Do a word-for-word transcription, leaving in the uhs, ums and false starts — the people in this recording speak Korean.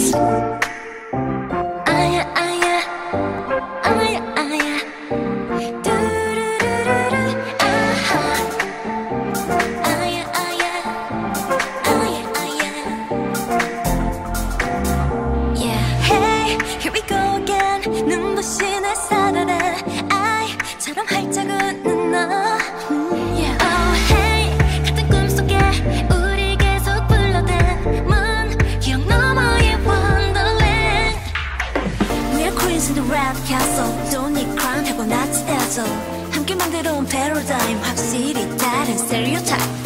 아야 아야 아야 아야 뚜루루루루 아하 아야 아야 아야 아야 Yeah Hey here we go again 눈부신 햇살아래 아이처럼 활짝 웃는 너 Yeah Oh hey 같은 꿈속에 우리 계속 불러대문 기억 너머의 Wonderland We're queens in the red castle Don't need crown 타고났지 애써 함께 만들어온 paradigm 확실히 다른 stereotype